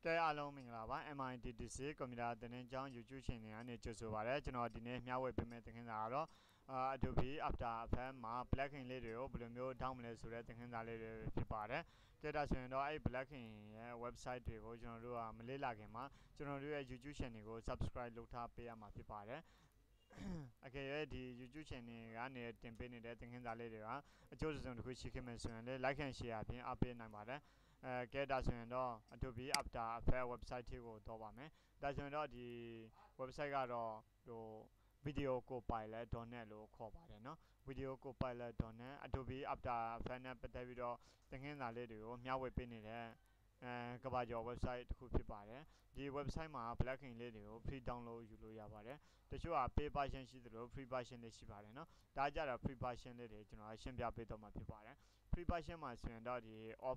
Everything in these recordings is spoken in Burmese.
ကဲအားလုံးမင်္ဂလာပါ MITDC ကွန်ပျူတာသင်တန်းကျောင်း YouTube ရှင်တွေကနေကြိုဆိုပါရစေကျွန်တော်ဒီနေ့မျှဝေပေးမယ့်သင်ခန်းစာကတော့Adobe After Effects မှာ plugin လေးတွေကိုဘယ်လိုမျိုး down မလဲဆိုတဲ့သင်ခန်းစာလေးတွေဖြစ်ပါတယ်ကဲဒါဆိုရင်တော့အဲ့ plugin ရဲ့ website တွေကိုကျွန်တော်တို့ကမလေ့လာခင်မှာကျွန်တော်တို့ရဲ့ YouTube channel ကို subscribe လုပ်ထားပေးရမှာဖြစ်ပါတယ်အကယ်၍ဒီ YouTube channel ကနေတင်ပေးနေတဲ့သင်ခန်းစာလေးတွေကအကျိုးစုံတစ်ခုရှိခဲ့မယ်ဆိုရင်လည်း like and share အပြင်အားပေးနိုင်ပါတယ်ကဲဒါဆိုရင်တော့ Adobe After Effects website ကိုတော့ပါမယ်ဒါဆိုရင်တော့ဒီ website ကတော့ဟို video copilot.net လို့ခေါ်ပါတယ်เนาะ video copilot.net Adobe After Effects နဲ့ပတ်သက်ပြီးတော့သင်ခန်းစာလေးတွေကိုမျှဝေပေးနေတဲ့ကဘာကျော် website တစ်ခုဖြစ်ပါတယ်ဒီ website မှာ plugin လေးတွေကို free download ယူလို့ရပါတယ်တချို့က pay version ရှိသလို free version လေးရှိပါတယ်เนาะဒါကြတော့ free version လေးတွေကျွန်တော်ရှင်းပြပေးတော့မှာဖြစ်ပါတယ် free version မှာဆိုရင်တော့ဒီ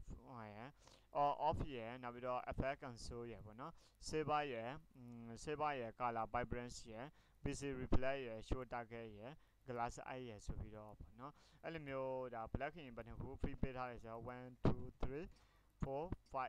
off ရယ်နောက်ပြီးတော့ effect console ရယ်ပေါ့เนาะ saver ရယ် color vibrance ရယ် bc replay ရယ် show target ရယ် glass eye ရယ်ဆိုပြီးတော့ပေါ့เนาะအဲ့လိုမျိုးဒါ plugin ဘယ်နှခု free ပေးထားလဲဆိုတော့1 2 3 4 5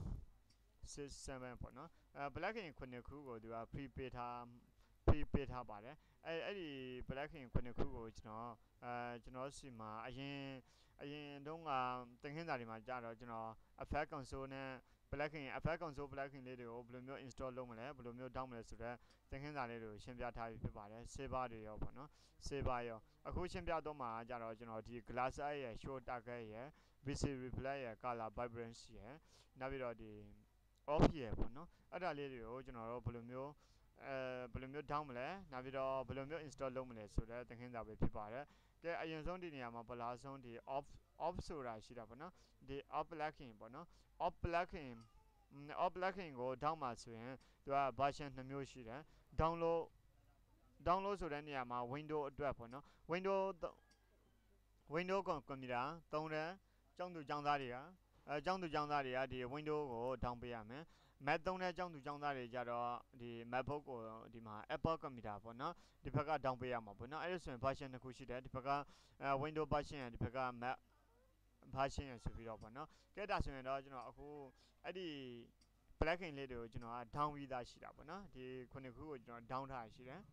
6 7ပေါ့เนาะplugin 9ခုကိုသူက free ပေးထားပါတယ်အဲ့ဒီ plugin 9ခုကိုကျွန်တော်စီမှာအရင်တုန်းကသင်ခန်းစာတွေမှာကြာတော့ကျွန်တော် effect console နဲ့ effect console plugin လေးတွေကိုဘယ်လိုမျိုး install လုပ်မလဲဘယ်လိုမျိုး down မလဲဆိုတော့သင်ခန်းစာလေးတွေကိုရှင်းပြထားပြီးဖြစ်ပါတယ် saver တွေရောပေါ့နော် saver ရောအခုရှင်းပြတော့မှာကြာတော့ကျွန်တော်ဒီ glass eye ရယ် show target ရယ် bc replay ရယ် color vibrance ရယ်နောက်ပြီးတော့ဒီ off ရယ်ပေါ့နော်အဲ့ဒါလေးတွေကိုကျွန်တော်တို့ဘယ်လိုမျိုး down မလဲနောက်ပြီးတော့ဘယ်လိုမျိုး install လုပ်မလဲဆိုတော့သင်ခန်းစာပဲဖြစ်ပါတယ်ကဲအရင်ဆုံးဒီနေရာမှာပလာဆုံးဒီ off ဆိုတာရှိတာပေါ့နော်ဒီ off plugin ပေါ့နော် off plugin ကို down မှာဆိုရင်သူက version 2မျိုးရှိတယ် download ဆိုတဲ့နေရာမှာ window အတွက်ပေါ့နော် window ကွန်ပျူတာသုံးတဲ့ကျောင်းသူကျောင်းသားတွေကဒီ window ကို down ပေးရမယ် Mac သုံးတဲ့ကျောင်းသူကျောင်းသားတွေကြတော့ဒီ MacBook ကိုဒီမှာ Apple ကွန်ပျူတာပေါ့နော်ဒီဘက်က down ပေးရမှာပေါ့နော်အဲ့ဒါဆိုရင် version တစ်ခုရှိတယ်ဒီဘက်က Windows version ရယ်ဒီဘက်က Mac version ရယ်ဆိုပြီးတော့ပေါ့နော်ကဲဒါဆိုရင်တော့ကျွန်တော်အခုအဲ့ဒီ plugin လေးတွေကိုကျွန်တော်က down ပြီးသားရှိတာပေါ့နော်ဒီခုနှစ်ခုကိုကျွန်တော် down ထားရှိတယ်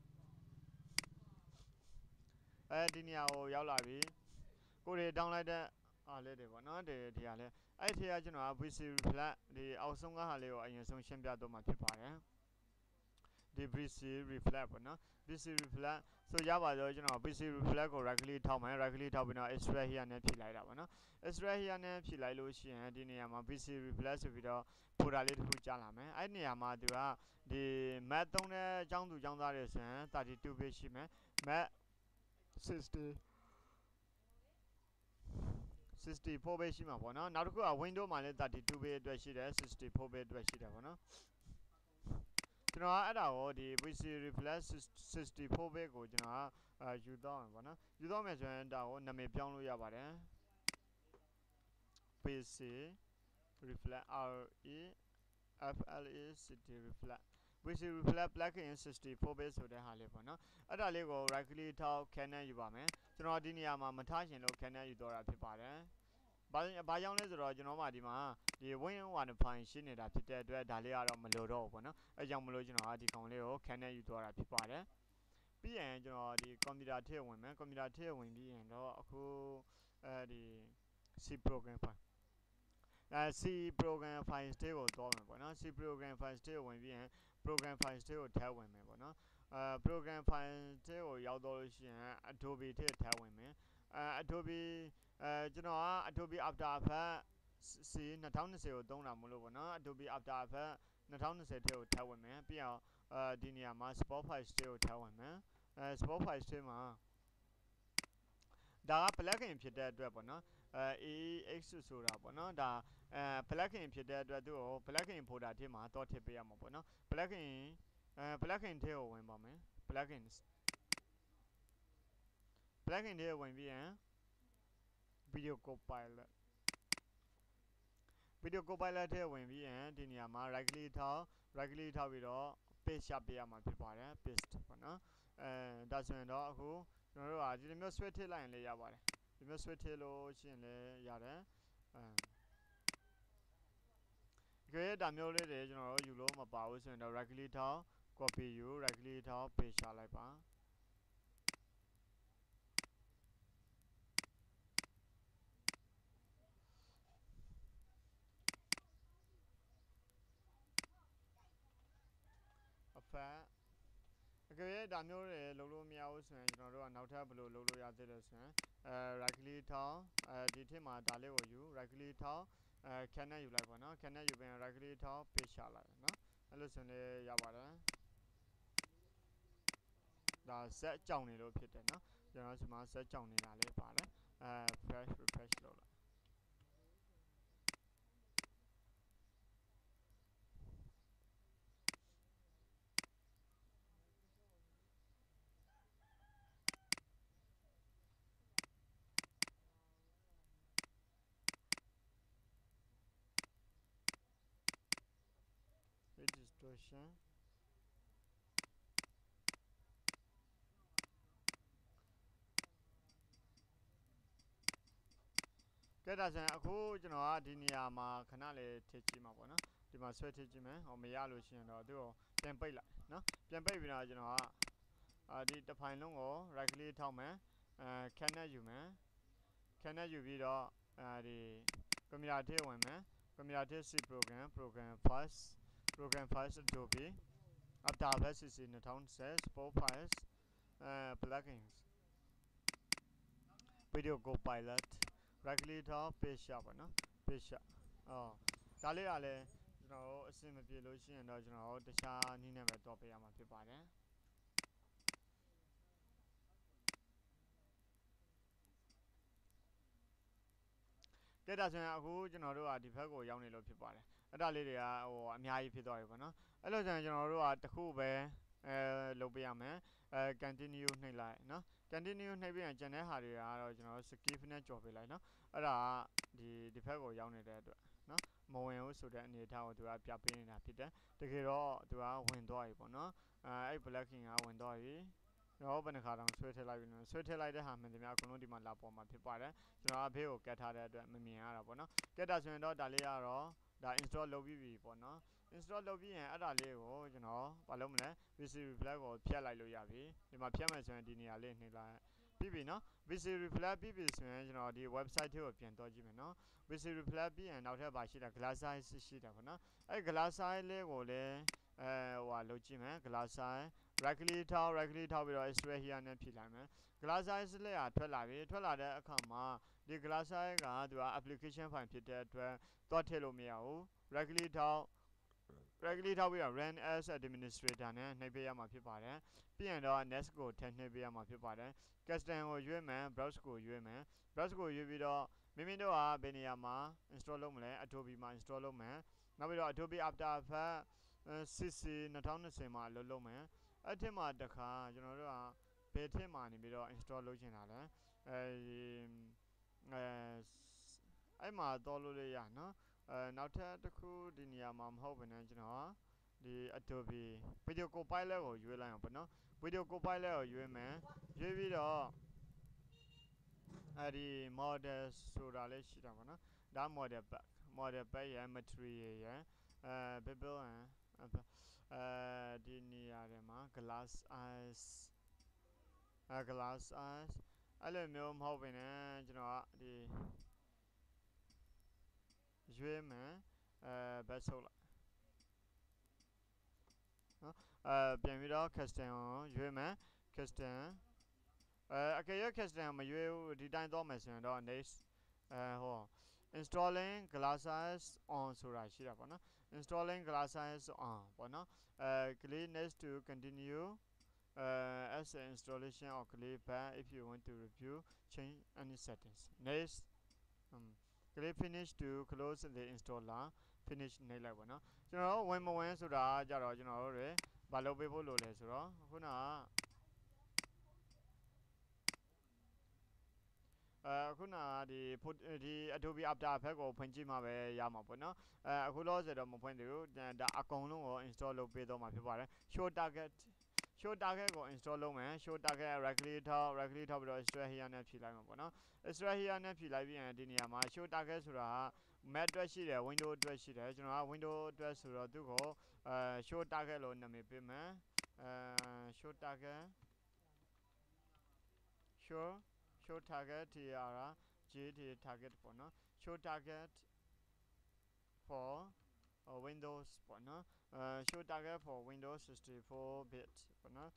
ဒီနေရာကိုရောက်လာပြီကိုတွေ down လိုက်တဲ့အားလေးတွေပေါ့နော်ဒီဟာလေးအဲ့ဒီကကျွန်တော်က VC Reflex ဒီအောက်ဆုံးကဟာလေးကိုအရင်ဆုံးရှင်းပြတော့မှာဖြစ်ပါတယ်ဒီ VC Reflex ပေါ့နော် VC Reflex ဆိုရပါတော့ကျွန်တော် VC Reflex ကို right click ထောက်မယ် right click ထောက်ပြီးတော့ extract here နဲ့ဖြည့်လိုက်တာပေါ့နော် extract here နဲ့ဖြည့်လိုက်လို့ရှိရင်ဒီနေရာမှာ VC Reflex ဆိုပြီးတော့ folder လေးတစ်ခုကြားလာမယ်အဲ့ဒီနေရာမှာသူကဒီ Mac သုံးတဲ့ကျောင်းသူကျောင်းသားတွေဆိုရင်32 page ရှိမယ် Mac 64 page ရှိမှာပေါ့နော်နောက်တစ်ခုက Windows မှာလည်း32 page အတွက်ရှိတယ်64 page အတွက်ရှိတယ်ပေါ့နော်ကျွန်တော်ကအဲ့ဒါကိုဒီ VC Reflex 64 page ကိုကျွန်တော်ကယူတော့မယ်ပေါ့နော်ယူတော့မယ်ဆိုရင်ဒါကိုနာမည်ပြောင်းလို့ရပါတယ် VC Reflex Reflex VC Reflex plugin 64 page ဆိုတဲ့ဟာလေးပေါ့နော်အဲ့ဒါလေးကို right click ထောက် Canon ယူပါမယ်ကျွန်တော်ဒီနေရာမှာမထားရှင်လို့ Canon ယူတော့တာဖြစ်ပါတယ်ဘာကြောင့်လဲဆိုတော့ကျွန်တော်မှဒီမှာဒီ win 1 file ရှင်းနေတာဖြစ်တဲ့အတွက်ဒါလေးကတော့မလိုတော့ဘူးပေါ့နော်အဲကြောင့်မလို့ကျွန်တော်ကဒီကောင်လေးကို Canon ယူတော့တာဖြစ်ပါတယ်ပြီးရင်ကျွန်တော်ဒီကွန်ပျူတာထည့်ဝင်မယ်ကွန်ပျူတာထည့်ဝင်ပြီးရင်တော့အခုဒီ C program file C program files တွေကိုတော့မယ်ပေါ့နော် C program files တွေကိုဝင်ပြီးရင် program files တွေကိုထည့်ဝင်မယ်ပေါ့နော်program files တွေကိုရောက်တော့လို့ရှိရင် Adobe ထည့်ဝင်မယ်Adobe ကျွန်တော်က Adobe After Effects C 2020ကိုသုံးတာမလို့ပေါ့နော် Adobe After Effects 2020ထဲကိုထည့်ဝင်မယ်ပြီးအောင်ဒီနေရာမှာ Spot Files တွေကိုထည့်ဝင်မယ်Spot Files တွေမှာဒါက plugin ဖြစ်တဲ့အတွက်ပေါ့နော်AX ဆိုတာပေါ့နော်ဒါplugin ဖြစ်တဲ့အတွက်သူ့ကို plugin folder ထဲမှာတော့ထည့်ပေးရမှာပေါ့နော် plugin ထဲကိုဝင်ပါမယ် plugin ထဲဝင်ပြီးရင် video copilot ထဲဝင်ပြီးရင်ဒီနေရာမှာ right click ထောက်ပြီးတော့ paste ရှာပေးရမှာဖြစ်ပါတယ် paste ပေါ့နော်ဒါဆိုရင်တော့အခုကျွန်တော်တို့ကဒီလိုမျိုး switch ထည့်လိုက်ရင်လည်းရပါတယ်ဒီမျိုး switch ထည့်လို့ရှိရင်လည်းရတယ်က Okay ဒါမျိုးလေးတွေကျွန်တော်တို့ယူလို့မပါဘူးဆိုရင်တော့ right click ထောက် copy ယူ right click ထောက် paste ချလိုက်ပါအဖက်အကယ်ဒါမျိုးတွေလုပ်လို့မရဘူးဆိုရင်ကျွန်တော်တို့ကနောက်ထပ်ဘယ်လိုလုပ်လို့ရသေးလဲဆိုရင်right click ထောက်ဒီထက်မှာဒါလေးကိုယူ right click ထောက်can နဲ့ယူလိုက်ပါနော် can နဲ့ယူပြီးရင် right click ထောက် paste ချလိုက်နော်အဲ့လိုဆိုရင်လည်းရပါတယ်ဒါဆက်ကြောင်နေလို့ဖြစ်တယ်နော်ကျွန်တော်ဒီမှာဆက်ကြောင်နေတာလေးပါတယ်fresh refresh လုပ်လိုက်distortion ကဲဒါဆိုရင်အခုကျွန်တော်ကဒီနေရာမှာခဏလေးထည့်ကြည့်မှာပေါ့နော်ဒီမှာဆွဲထည့်ကြည့်မယ်ဟောမရလို့ရှိရင်တော့သူ့ကိုပြန်ပိတ်လိုက်နော်ပြန်ပိတ်ပြီးတော့ကျွန်တော်ကဒီတစ်ဖိုင်လုံးကို right click ထောက်မယ်can နဲ့ယူမယ် can နဲ့ယူပြီးတော့ဒီ computer ထဲဝင်မယ် computer ထဲ C program first Adobe After Effects CC 2010 Sport Files plugins Video Copilot right click ထောက် paste ရပါနော် paste ရဒါလေးကလည်းကျွန်တော်တို့အဆင်မပြေလို့ရှိရင်တော့ကျွန်တော်တို့တခြားနည်းနဲ့ပဲတော့ပေးရမှာဖြစ်ပါတယ်ကဲဒါဆိုရင်အခုကျွန်တော်တို့ကဒီဘက်ကိုရောက်နေလို့ဖြစ်ပါတယ်အဲ့ဒါလေးတွေကဟိုအများကြီးဖြစ်သွားပြီပေါ့နော်အဲ့လိုဆိုရင်ကျွန်တော်တို့ကတစ်ခုပဲလုပ်ပေးရမယ်continue နှိပ်လိုက်နော် continue နှိပ်ပြီးရင်ကျန်တဲ့ဟာတွေကတော့ကျွန်တော်တို့ skip နဲ့ကြော်ပေးလိုက်နော်အဲ့ဒါကဒီဘက်ကိုရောက်နေတဲ့အတွက်နော်မဝင်ဘူးဆိုတဲ့အနေအထားကိုသူကပြပေးနေတာဖြစ်တယ်တကယ်တော့သူကဝင်သွားပြီပေါ့နော်အဲ့ blocking ကဝင်သွားပြီတော့ဘယ်နှခါတောင်ဆွဲထည့်လိုက်ပြီနော်ဆွဲထည့်လိုက်တဲ့ဟာမှန်တယ်များအကုန်လုံးဒီမှာလာပေါ်မှာဖြစ်ပါတယ်ကျွန်တော်အဖေးကိုကတ်ထားတဲ့အတွက်မမြင်ရတာပေါ့နော်ကတ်တာဆိုရင်တော့ဒါလေးကတော့ဒါ install လုပ်ပြီးပြီပေါ့နော် install လုပ်ပြီးရင်အဲ့ဒါလေးကိုကျွန်တော်ဘာလုပ်မလဲ VC reflex ကိုဖြတ်လိုက်လို့ရပြီဒီမှာဖြတ်မယ်ဆိုရင်ဒီနေရာလေးနှိပ်လိုက်ပြီးပြီနော် VC reflex ပြီးပြီဆိုရင်ကျွန်တော်ဒီ website ထဲကိုပြန်တော့ကြည့်မယ်နော် VC reflex ပြီးရင်နောက်ထပ်ပါရှိတာ glass size ရှိတာပေါ့နော်အဲ့ glass size လေးကိုလည်းဟိုလုပ်ကြည့်မယ် glass size right click ထောက်ပြီးတော့ extract here နဲ့ဖြည့်လိုက်မယ် glass size လေးကထွက်လာပြီထွက်လာတဲ့အခါမှာဒီ glass size ကသူက application file ဖြစ်တဲ့အတွက်သွားထည့်လို့မရဘူး right click ထောက်ပြီးတော့ run as administrator နဲ့နှိပ်ပေးရမှာဖြစ်ပါတယ်ပြီးရင်တော့ next ကိုထည့်နှိပ်ပေးရမှာဖြစ်ပါတယ် custom ကိုရွေးမယ် browse ကိုရွေးမယ် browse ကိုရွေးပြီးတော့မိမိတို့ကဘယ်နေရာမှာ install လုပ်မလဲ Adobe မှာ install လုပ်မယ်နောက်ပြီးတော့ Adobe After Effects CC 2020မှာလုပ်မယ်အဲ့ထက်မှာတခါကျွန်တော်တို့ကဘယ်ထက်မှာနေပြီးတော့ install လုပ်ချင်တာလဲအဲ့မှာတော့လို့ရနော်နောက်ထပ်တစ်ခုဒီနေရာမှာမဟုတ်ဘဲနဲ့ကျွန်တော်ဒီ Adobe Video Copilot ကိုရွေးလိုက်အောင်ပေါ့နော် Video Copilot ကိုရွေးမယ်ရွေးပြီးတော့အဲ့ဒီ model ဆိုတာလေးရှိတာပေါ့နော်ဒါ model pack ရယ် material ရယ်people ဒီနေရာတွေမှာ glass eyes အဲ့လိုမျိုးမဟုတ်ဘဲနဲ့ကျွန်တော်ကဒီရွေးမယ်ဘက်ဆုပ်လိုက်နော်ပြန်ပြီးတော့ custom ကိုရွေးမယ် customအကယ်၍ custom မရွေးဘူးဒီတိုင်းသွားမယ်ဆိုရင်တော့ nextဟော installing glasses on ဆိုတာရှိတာပေါ့နော် installing glasses on ပေါ့နော်click next to continue as an installation or click back if you want to review change any settings next click finish to close the installer finish နှိပ်လိုက်ပါနော်ကျွန်တော်ဝင်မဝင်ဆိုတာကြတော့ကျွန်တော်တို့တွေဘာလုပ်ပေးဖို့လိုလဲဆိုတော့ခုနကခုနကဒီ Adobe After Effects ကိုဖွင့်ကြည့်မှပဲရမှာပေါ့နော်အခုလောဆယ်တော့မဖွင့်သေးဘူးဒါအကုန်လုံးကို install လုပ်ပေးတော့မှာဖြစ်ပါတယ် show target ကို install လုပ်မယ် show target right click ထောက်ပြီးတော့ extract here နဲ့ဖြည့်လိုက်မှာပေါ့နော် extract here နဲ့ဖြည့်လိုက်ပြီးရင်ဒီနေရာမှာ show target ဆိုတာက Mac အတွက်ရှိတယ် Windows အတွက်ရှိတယ်ကျွန်တော်က Windows အတွက်ဆိုတော့သူ့ကိုshow target လို့နာမည်ပေးမယ် show target show target ဒီဟာ J ဒီ target ပေါ့နော် show target for Windows ပေါ့နော် show target for Windows 64 bit ပေါ့နော်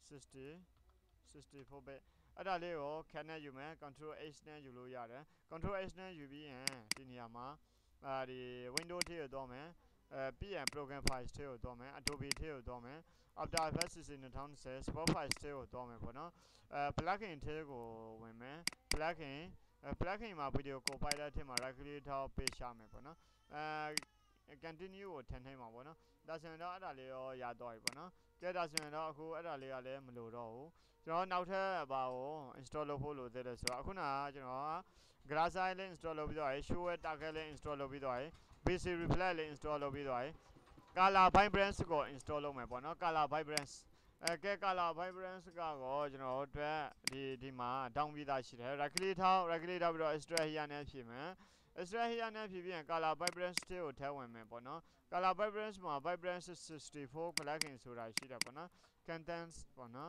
64 bit အဲ့ဒါလေးကို can နဲ့ယူမယ် control H နဲ့ယူလို့ရတယ် control H နဲ့ယူပြီးရင်ဒီနေရာမှာဒီ Windows ထဲကိုသွားမယ်ပြီးရင် program files ထဲကိုသွားမယ် Adobe ထဲကိုသွားမယ် After Effects 2020 Spot Files ထဲကိုသွားမယ်ပေါ့နော်plugin ထဲကိုဝင်မယ် plugin မှာ video compiler ထဲမှာ right click ထောက် page ရှာမယ်ပေါ့နော်continue ကိုထည့်နှိမ့်မှာပေါ့နော်ဒါဆိုရင်တော့အဲ့ဒါလေးရောရတော့ပြီပေါ့နော်ကဲဒါဆိုရင်တော့အခုအဲ့ဒါလေးကလည်းမလိုတော့ဘူးကျွန်တော်နောက်ထပ်ဘာကို install လုပ်ဖို့လိုသေးတယ်ဆိုတော့အခုနကကျွန်တော်က Glasseye လေး install လုပ်ပြီးတော့ show target လေး install လုပ်ပြီးတော့ bc reflect လေး install လုပ်ပြီးတော့ color vibrance ကို install လုပ်မယ်ပေါ့နော် color vibrance ကဲ color vibrance ကတော့ကျွန်တော်တို့အတွက်ဒီမှာ down ပြီးသားရှိတယ် right click ထောက်ပြီးတော့ extract here နဲ့ဖြည့်မယ် extract here နဲ့ဖြည့်ပြီးရင် color vibrance ကိုထည့်ဝင်မယ်ပေါ့နော် color vibrance မှာ vibrance 64 plugin ဆိုတာရှိတယ်ပေါ့နော် contents ပေါ့နော်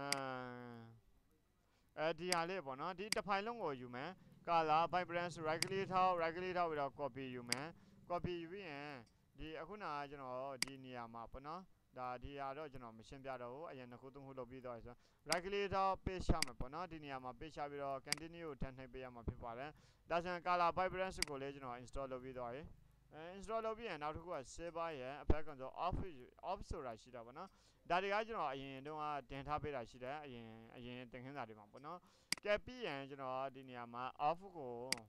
ဒီဟာလေးပေါ့နော်ဒီတစ်ဖိုင်လုံးကိုယူမယ် color vibrance right click ထောက်ပြီးတော့ copy ယူမယ် copy ယူပြီးရင်ဒီအခုနကကျွန်တော်ဒီနေရာမှာပေါ့နော်ဒါဒီဟာတော့ကျွန်တော်မရှင်းပြတော့ဘူးအရင်နှစ်ခုသုံးခုလုပ်ပြီးတော့ဆို right click ထောက် paste ချမယ်ပေါ့နော်ဒီနေရာမှာ paste ချပြီးတော့ continue ကိုထပ်နှိပ်ပေးရမှာဖြစ်ပါတယ်ဒါဆိုရင် color vibrance ကိုလည်းကျွန်တော် install လုပ်ပြီးတော့install လုပ်ပြီးရင်နောက်တစ်ခုက saver ရဲ့ effect control off ဆိုတာရှိတာပေါ့နော်ဒါတွေကကျွန်တော်အရင်တုန်းကတင်ထားပေးတာရှိတယ်အရင်သင်ခန်းစာတွေမှာပေါ့နော်ကဲပြီးရင်ကျွန်တော်ဒီနေရာမှာ off ကို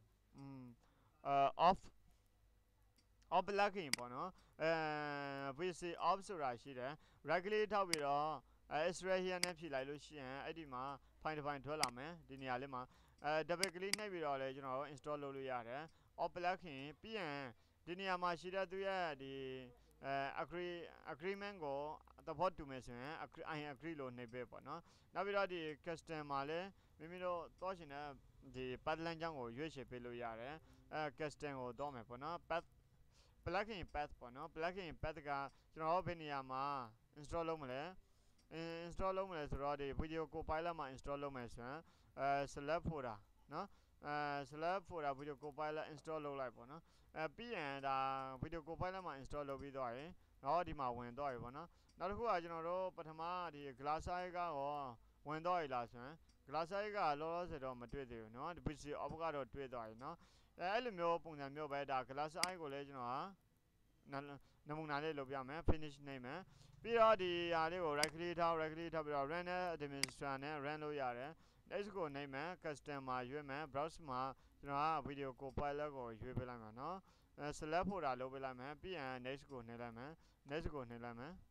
off plugin ပေါ့နော်VC off ဆိုတာရှိတယ် right click ထောက်ပြီးတော့extract here နဲ့ဖြည့်လိုက်လို့ရှိရင်အဲ့ဒီမှာ file တစ် file ထွက်လာမယ်ဒီနေရာလေးမှာdouble click နှိပ်ပြီးတော့လည်းကျွန်တော် install လုပ်လို့ရတယ် off plugin ပြီးရင်ဒီနေရာမှာရှိတဲ့သူရဲ့ဒီ agreement ကိုသဘောတူမယ်ဆိုရင် I agree လို့နှိပ်ပေးပေါ့နော်နောက်ပြီးတော့ဒီ custom မှာလည်းမိမိတို့သွားရှင်တဲ့ဒီ path လမ်းကြောင်းကိုရွေးချယ်ပေးလို့ရတယ်custom ကိုသွားမယ်ပေါ့နော် plugin path ပေါ့နော် plugin path ကကျွန်တော်တို့ဘယ်နေရာမှာ install လုပ်မလဲဆိုတော့ဒီ video compiler မှာ install လုပ်မယ်ဆိုရင်select folder နော်select folder video compiler install လုပ်လိုက်ပေါ့နော်ပြီးရင်ဒါ video compiler မှာ install လုပ်ပြီးသွားရင်တော့ဒီမှာဝင်သွားပြီပေါ့နော်နောက်တစ်ခုကကျွန်တော်တို့ပထမဒီ Glasseye ကရောဝင်သွားပြီလားဆိုရင် Glasseye ကလောလောဆယ်တော့မတွေ့သေးဘူးเนาะဒီ PC off ကတော့တွေ့သွားပြီเนาะအဲ့လိုမျိုးပုံစံမျိုးပဲဒါ Glasseye ကိုလည်းကျွန်တော်ဟာနမူနာလေးလုပ်ပြမယ် finish နှိပ်မယ်ပြီးတော့ဒီဟာလေးကို right click ထောက်ပြီးတော့ run နဲ့ administrator နဲ့ run လုပ်ရတယ် next ကိုနှိပ်မယ် custom မှာရွေးမယ် browse မှာကျွန်တော်က video compiler ကိုရွေးပေးလိုက်မှာเนาะselect folder လုပ်ပေးလိုက်မယ်ပြီးရင် next ကိုနှိပ်လိုက်မယ် finish ကိုနှိပ်လိုက်မယ်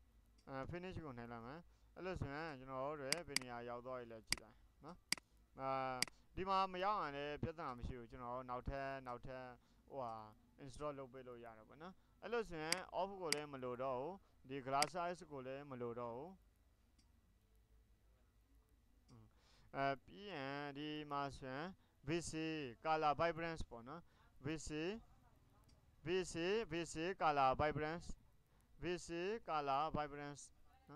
အဲ့လိုဆိုရင်ကျွန်တော်တို့ဘယ်နေရာရောက်သွားပြီလဲကြည့်လိုက်เนาะဒီမှာမရောက်ရင်လည်းပြဿနာမရှိဘူးကျွန်တော်နောက်ထပ်ဟိုဟာ install လုပ်ပေးလို့ရတယ်ပေါ့နော်အဲ့လိုဆိုရင် off ကိုလည်းမလိုတော့ဘူးဒီ Glasseye ကိုလည်းမလိုတော့ဘူးပြီးရင်ဒီမှာဆိုရင် VC color vibrance ပေါ့နော် VC color vibrance နော်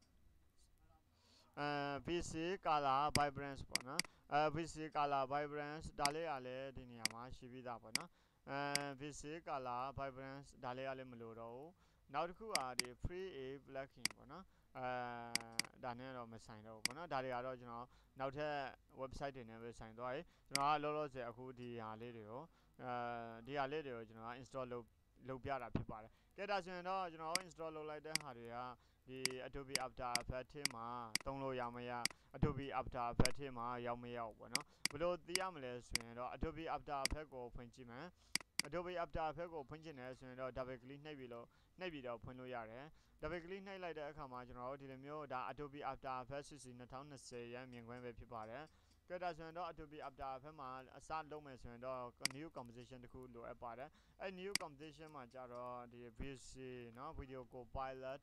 VC color vibrance ပေါ့နော်VC color vibrance ဒါလေးကလည်းဒီနေရာမှာရှိပြီးသားပေါ့နော်VC color vibrance ဒါလေးကလည်းမလိုတော့ဘူးနောက်တစ်ခုကဒီ free a plugin ပေါ့နော်ဒါနဲ့တော့မဆိုင်တော့ဘူးပေါ့နော်ဒါတွေကတော့ကျွန်တော်နောက်ထပ် website တွေနဲ့ပဲဆိုင်သွားပြီကျွန်တော်ကလောလောဆယ်အခုဒီဟာလေးတွေကိုကျွန်တော် install လုပ်ပြတာဖြစ်ပါတယ်ကဲဒါဆိုရင်တော့ကျွန်တော် install လုပ်လိုက်တဲ့ဟာတွေကဒီ Adobe After Effects ထဲမှာသုံးလို့ရမရ Adobe After Effects ထဲမှာရောက်မရောက်ပေါ့နော်ဘယ်လိုသိရမလဲဆိုရင်တော့ Adobe After Effects ကိုဖွင့်ကြည့်မယ် Adobe After Effects ကိုဖွင့်ချင်တယ်ဆိုရင်တော့ double click နှိပ်ပြီးတော့ဖွင့်လို့ရတယ် double click နှိပ်လိုက်တဲ့အခါမှာကျွန်တော်တို့ဒီလိုမျိုးဒါ Adobe After Effects 2020 ရန်မြင်ကွင်းပဲဖြစ်ပါတယ်ကဲဒါဆိုရင်တော့ Adobe After Effects မှာအစလုပ်မယ်ဆိုရင်တော့ new composition တစ်ခုလိုအပ်ပါတယ်အဲ့ new composition မှာကြတော့ဒီ VC เนาะ video copilot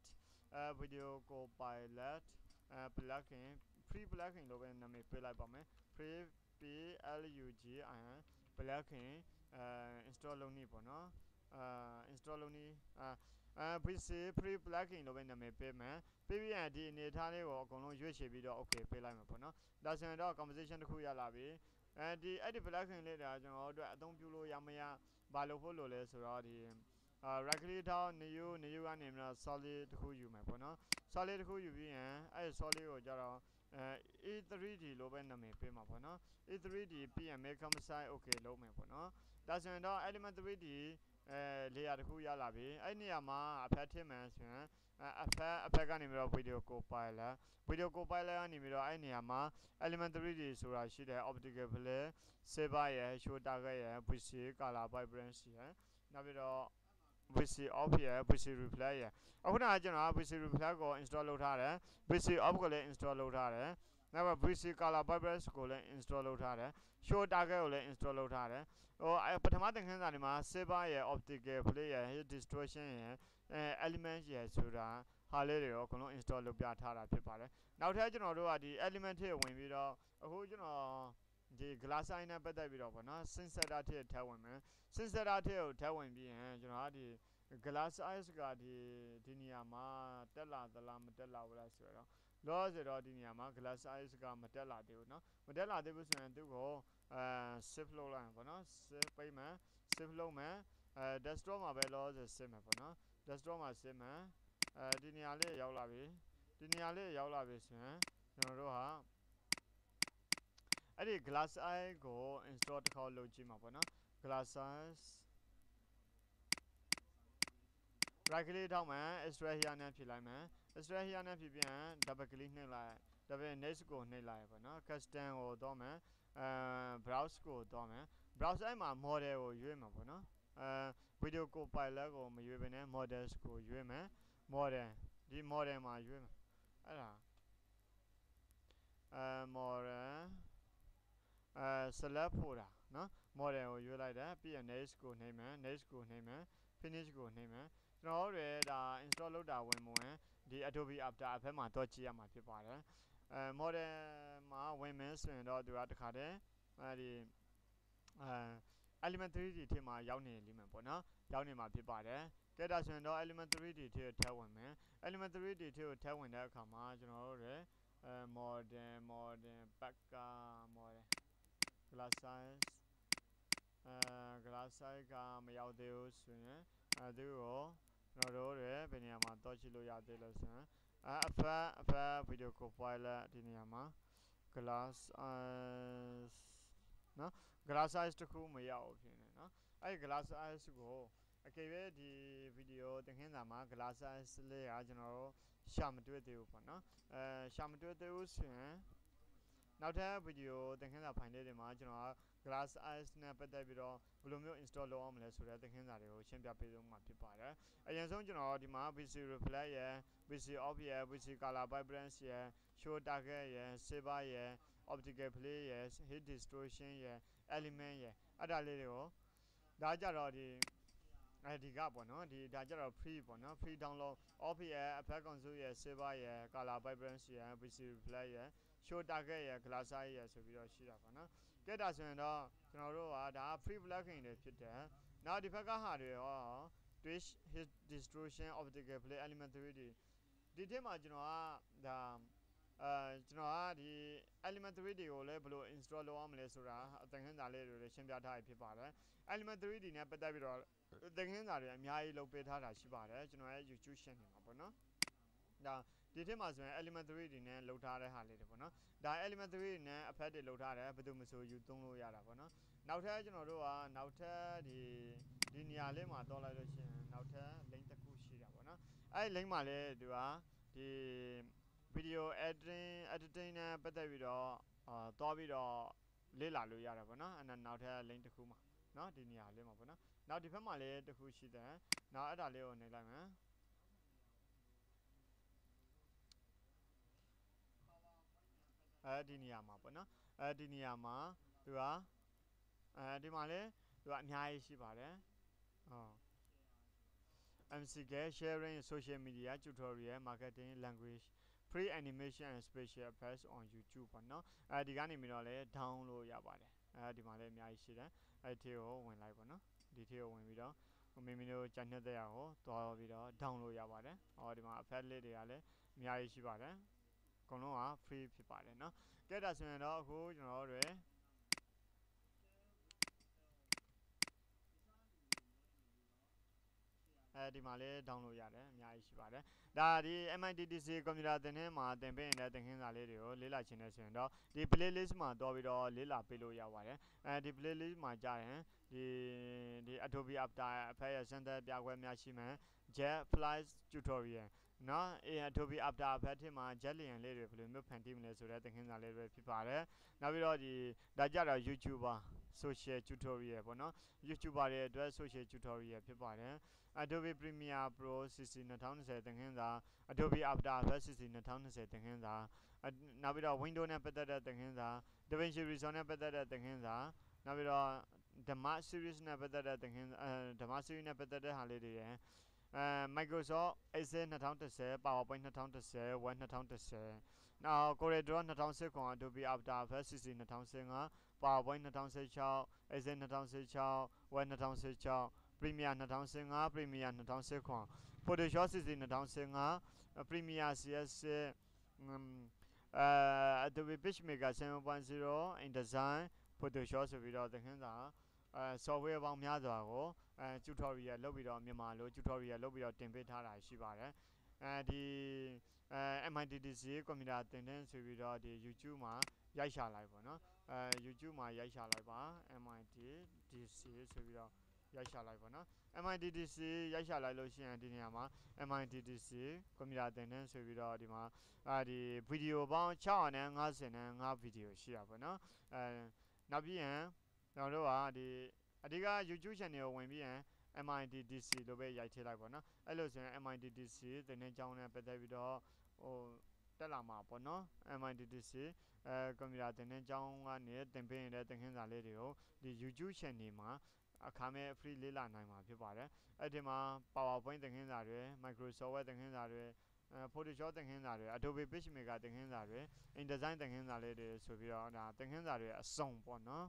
plugin free plugin လို့ပဲနာမည်ပေးလိုက်ပါမယ် free plugin plugin install လုပ်နေပေါ့နော်install လုပ်နေ PC pre plugin လို့ပဲနာမည်ပေးမယ်ပြီးပြီးရင်ဒီအနေထားလေးကိုအကုန်လုံးရွေးချယ်ပြီးတော့ okay ပေးလိုက်မှာပေါ့နော်ဒါဆိုရင်တော့ conversation တစ်ခုရလာပြီအဲ့ဒီ plugin လေးတွေကကျွန်တော်တို့အတွက်အသုံးပြုလို့ရမရဘာလို့ဖို့လို့လဲဆိုတော့ဒီ right click ထောက် new ကနေပြီးတော့ solid တစ်ခုယူမယ်ပေါ့နော် solid တစ်ခုယူပြီးရင်အဲ့ solid ကိုကြတော့E3D လို့ပဲနာမည်ပေးမှာပေါ့နော် E3D ပြီးရင် make up site okay လုပ်မယ်ပေါ့နော်ဒါဆိုရင်တော့ element 3D layer တစ်ခုရလာပြီအဲ့နေရာမှာအဖက်ထည့်မယ်ဆိုရင်အဖက်ကနေပြီးတော့ video compiler ကနေပြီးတော့အဲ့နေရာမှာ element 3D ဆိုတာရှိတယ် optical play saver ရယ် show target ရယ် VC color vibrance ရယ်နောက်ပြီးတော့ VC off ရယ် VC reflect ရယ်အခုနကကျွန်တော် VC reflect ကို install လုပ်ထားတယ် VC off ကိုလည်း install လုပ်ထားတယ်နောက် VC color vibrance ကိုလည်း install လုပ်ထားတယ် show target ကိုလည်း install လုပ်ထားတယ်ပထမသင်ခန်းစာတွေမှာ saver ရယ် optical play ရယ် hit distortion ရယ် element ရယ်ဆိုတာဟာလေးတွေကိုအကုန်လုံး install လုပ်ပြထားတာဖြစ်ပါတယ်နောက်ထပ်ကျွန်တော်တို့ကဒီ element ထဲဝင်ပြီးတော့အခုကျွန်တော်ဒီ glass eye နဲ့ပတ်သက်ပြီးတော့ပေါ့နော် sensor ထဲထည့်ဝင်မယ် sensor ထဲကိုထည့်ဝင်ပြီးရင်ကျွန်တော်ကဒီ glass eyes ကဒီနေရာမှာတက်လာသလားမတက်လာဘူးလားဆိုတော့လောဆိုတော့ဒီနေရာမှာ glass eyes ကမတက်လာသေးဘူးเนาะမတက်လာသေးဘူးဆိုရင်သူ့ကိုshift လုပ်လိုက်ပေါ့နော် shift ပေးမယ် shift လုပ်မယ်desktop မှာပဲလောဆို shift မယ်ပေါ့နော် desktop မှာ shift မယ်ဒီနေရာလေးရောက်လာပြီဒီနေရာလေးရောက်လာပြီဆိုရင်ကျွန်တော်တို့ဟာအဲ့ဒီ glass eye ကို install တစ်ခေါက်လုပ်ကြည့်မှာပေါ့နော် glass eyes right click ထောက်မယ် extract here နဲ့ဖြည့်လိုက်မယ် extract here နဲ့ဖြည့်ပြန် double click နှိပ်လိုက် double next ကိုနှိပ်လိုက်ပေါ့နော် custom ကိုတော့မယ်browse ကိုတော့မယ် browse အဲ့မှာ model ကိုရွေးမှာပေါ့နော် video compiler ကိုမရွေးဘဲနဲ့ models ကိုရွေးမယ် model ဒီ model မှာရွေးမယ်အဲ့ဒါmodel select ဖို့တာနော် model ကိုရွေးလိုက်တယ်ပြီးရင် next ကိုနှိပ်မယ် next ကိုနှိပ်မယ် finish ကိုနှိပ်မယ်ကျွန်တော်တို့ဒါ install လုပ်တာဝင်မဝင်ဒီ Adobe After Effects မှာတော့ကြည့်ရမှာဖြစ်ပါတယ်model မှာဝင်မယ်ဆိုရင်တော့သူကတခါတည်းဒီelement 3D ထဲမှာရောက်နေလိမ့်မယ်ပေါ့နော်ရောက်နေမှာဖြစ်ပါတယ်ကဲဒါဆိုရင်တော့ element 3D ထဲကိုထည့်ဝင်မယ် element 3D ထဲကိုထည့်ဝင်တဲ့အခါမှာကျွန်တော်တို့model model glass size glass size ကမရောက်သေးဘူးဆိုရင်သူ့ကိုကျွန်တော်တို့ဘယ်နေရာမှာတော့ကြည့်လို့ရသေးလဲဆိုရင်အဖက် video compiler ဒီနေရာမှာ glass size နော် glass size တခုမရောက်ဘူးဖြစ်နေနော်အဲ့ glass size ကိုအကယ်၍ဒီ video သင်ခန်းစာမှာ glass size လေးကကျွန်တော်တို့ရှာမတွေ့သေးဘူးပေါ့နော်ရှာမတွေ့သေးဘူးဆိုရင်နောက်ထပ် video သင်ခန်းစာ file လေးတွေမှာကျွန်တော် glass eyes နဲ့ပတ်သက်ပြီးတော့ဘယ်လိုမျိုး install လုပ်အောင်မလဲဆိုတဲ့သင်ခန်းစာတွေကိုရှင်းပြပေးသွားမှာဖြစ်ပါတယ်အရင်ဆုံးကျွန်တော်ဒီမှာ VC reflect ရယ် VC off ရယ် VC color vibrance ရယ် show target ရယ် saver ရယ် optical play ရယ် hit distortion ရယ် element ရယ်အဲ့ဒါလေးတွေကိုဒါကြတော့ဒီကပေါ့နော်ဒီဒါကြတော့ free ပေါ့နော် free download off ရယ် effect console ရယ် saver ရယ် color vibrance ရယ် VC reflect ရယ် show target ရယ် glass eye ရယ်ဆိုပြီးတော့ရှိတာပေါ့နော်ကဲဒါဆိုရင်တော့ကျွန်တော်တို့ကဒါ free plugin တွေဖြစ်တယ်နောက်ဒီဘက်ကဟာတွေရော twitch hit distortion optical play element 3D ဒီထဲမှာကျွန်တော်ကဒါကျွန်တော်ကဒီ element 3D ကိုလည်းဘယ်လို install လုပ်အောင်မလဲဆိုတာအသင်ခန်းစာလေးတွေရှင်းပြထားရဖြစ်ပါတယ် element 3D နဲ့ပတ်သက်ပြီးတော့သင်ခန်းစာတွေအများကြီးလုပ်ပေးထားတာရှိပါတယ်ကျွန်တော်ရဲ့ YouTube channel မှာပေါ့နော်ဒါဒီထဲမှာဆိုရင် element 3D နဲ့လုပ်ထားတဲ့ဟာလေးတွေပေါ့နော်ဒါ element 3D နဲ့ effect တွေလုပ်ထားတယ်ဘယ်သူမဆိုယူသုံးလို့ရတာပေါ့နော်နောက်ထပ်ကျွန်တော်တို့ကနောက်ထပ်ဒီနေရာလေးမှာတော့လိုက်လို့ရှိရင်နောက်ထပ် link တစ်ခုရှိတာပေါ့နော်အဲ့ link မှာလည်းသူကဒီ video editing နဲ့ပတ်သက်ပြီးတော့သွားပြီးတော့လေ့လာလို့ရတယ်ပေါ့နော်အဲ့နောက်ထပ် link တစ်ခုမှာနော်ဒီနေရာလေးမှာပေါ့နော်နောက်ဒီဘက်မှာလည်းတစ်ခုရှိတယ်နောက်အဲ့ဒါလေးကိုနှိပ်လိုက်မယ်ဒီနေရာမှာပေါ့နော်ဒီနေရာမှာသူကဒီမှာလေသူကအများကြီးရှိပါတယ်MCK Sharing social media tutorial marketing language free animation and special effects on YouTube ပေါ့နော်ဒီကနေပြီးတော့လည်း download ရပါတယ်ဒီမှာလည်းအများကြီးရှိတယ်အဲ့ဒီကိုဝင်လိုက်ပါနော်ဒီထဲကိုဝင်ပြီးတော့မိမိတို့ကြိုက်တဲ့တရားကိုသွားပြီးတော့ download ရပါတယ်ဒီမှာ affiliate တွေကလည်းအများကြီးရှိပါတယ်အကုန်လုံးက free ဖြစ်ပါတယ်နော်ကဲဒါဆိုရင်တော့အခုကျွန်တော်တို့ဒီမှာလည်း download ရတယ်အများကြီးရှိပါတယ်ဒါဒီ MITDC ကွန်ပျူတာသင်တန်းမှာသင်ပေးနေတဲ့သင်ခန်းစာလေးတွေကိုလေ့လာချင်နေဆိုရင်တော့ဒီ playlist မှာတွားပြီးတော့လေ့လာပေးလို့ရပါတယ်ဒီ playlist မှာကြာရင်ဒီ Adobe After Effects ရဲ့စမ်းသပ်ပြခွဲများရှိမယ် Jet Flies Tutorial နော်Adobe After Effects ထဲမှာ Jet လျင်လေးတွေဘယ်လိုမျိုးဖန်တီးမလဲဆိုတဲ့သင်ခန်းစာလေးတွေဖြစ်ပါတယ်နောက်ပြီးတော့ဒါကြတော့ YouTuber social tutorial ပေါ့နော် YouTuber တွေအတွက် social tutorial ဖြစ်ပါတယ် Adobe Premiere Pro CC 2020သင်ခန်းစာ Adobe After Effects CC 2020သင်ခန်းစာနောက်ပြီးတော့ Windows နဲ့ပတ်သက်တဲ့သင်ခန်းစာ DaVinci Resolve နဲ့ပတ်သက်တဲ့သင်ခန်းစာနောက်ပြီးတော့ Dhamma Series နဲ့ပတ်သက်တဲ့သင်ခန်းစာDhamma Series နဲ့ပတ်သက်တဲ့ဟာလေးတွေရယ် Microsoft Excel 2010 PowerPoint 2010 Word 2010နောက် Corel Draw 2019 Adobe After Effects CC 2015 PowerPoint 2016 Excel 2016 Word 2016 Premiere 2015 Premiere 2019 Photoshop CC 2015 Premiere CS Adobe PageMaker 7.0 InDesign Photoshop ဆိုပြီးတော့သင်ခန်းစာ software ပေါင်းများစွာကိုtutorial လုပ်ပြီးတော့မြန်မာလို tutorial လုပ်ပြီးတော့တင်ပေးထားတာရှိပါတယ်ဒီ MITDC ကွန်ပျူတာသင်တန်းဆိုပြီးတော့ဒီ YouTube မှာရိုက်ရှာလိုက်ပါနော်YouTube မှာရိုက်ရှာလိုက်ပါ MITDC ဆိုပြီးတော့ရိုက်ရှာလိုက်ပါနော် MITDC ရိုက်ရှာလိုက်လို့ရှိရင်ဒီနေရာမှာ MITDC ကွန်ပျူတာသင်တန်းဆိုပြီးတော့ဒီမှာဒီဗီဒီယိုပေါင်း655ဗီဒီယိုရှိရပါတော့နောက်ပြီးရင်ကျွန်တော်တို့ကဒီအဓိက YouTube channel ကိုဝင်ပြီးရင် MITDC လို့ပဲရိုက်ထည့်လိုက်ပါနော်အဲ့လိုဆိုရင် MITDC သင်တန်းကျောင်းနဲ့ပတ်သက်ပြီးတော့တက်လာမှာပေါ့နော် MITDC ကွန်ပျူတာသင်တန်းကျောင်းကနေသင်ပေးနေတဲ့သင်ခန်းစာလေးတွေကိုဒီ YouTube channel မှာအခမဲ့ free လေ့လာနိုင်မှာဖြစ်ပါတယ်အဲ့ဒီမှာ PowerPoint သင်ခန်းစာတွေ Microsoft Word သင်ခန်းစာတွေ Photoshop သင်ခန်းစာတွေ Adobe PageMaker သင်ခန်းစာတွေ InDesign သင်ခန်းစာလေးတွေဆိုပြီးတော့ဒါသင်ခန်းစာတွေအစုံပေါ့နော်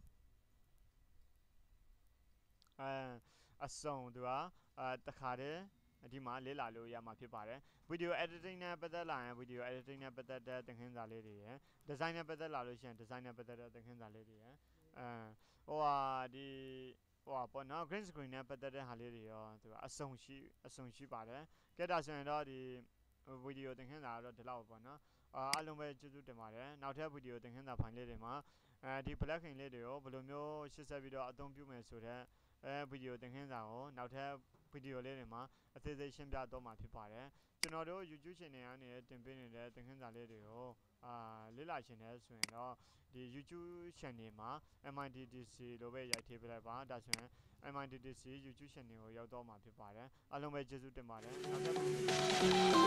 အစုံသူကတခါတည်းဒီမှာလေ့လာလို့ရမှာဖြစ်ပါတယ် Video Editing နဲ့ပတ်သက်လာရင် Video Editing နဲ့ပတ်သက်တဲ့သင်ခန်းစာလေးတွေရယ် Design နဲ့ပတ်သက်လာလို့ရှိရင် Design နဲ့ပတ်သက်တဲ့သင်ခန်းစာလေးတွေရယ်ဒီပေါ့နော် Green Screen နဲ့ပတ်သက်တဲ့ဟာလေးတွေရောသူကအစုံရှိပါတယ်ကဲဒါဆိုရင်တော့ဒီဗီဒီယိုသင်ခန်းစာတော့ဒီလောက်ပေါ့နော်အားလုံးပဲကျေးဇူးတင်ပါတယ်နောက်ထပ်ဗီဒီယိုသင်ခန်းစာဖိုင်လေးတွေမှာဒီ plugin လေးတွေကိုဘယ်လိုမျိုးရှင်းဆက်ပြီးတော့အသုံးပြုမယ်ဆိုတဲ့ဗီဒီယိုသင်ခန်းစာကိုနောက်ထပ်ဗီဒီယိုလေးတွေမှာအသေးစိတ်ရှင်းပြတော့မှာဖြစ်ပါတယ်ကျွန်တော်တို့ YouTube channel ကနေတင်ပေးနေတဲ့သင်ခန်းစာလေးတွေကိုလေ့လာရှင်တယ်ဆိုရင်တော့ဒီ YouTube channel မှာ MITDC လို့ပဲရိုက်ထည့်ပေးလိုက်ပါဒါဆိုရင် MITDC YouTube channel ကိုရောက်တော့မှာဖြစ်ပါတယ်အားလုံးပဲကျေးဇူးတင်ပါတယ်နောက်ထပ်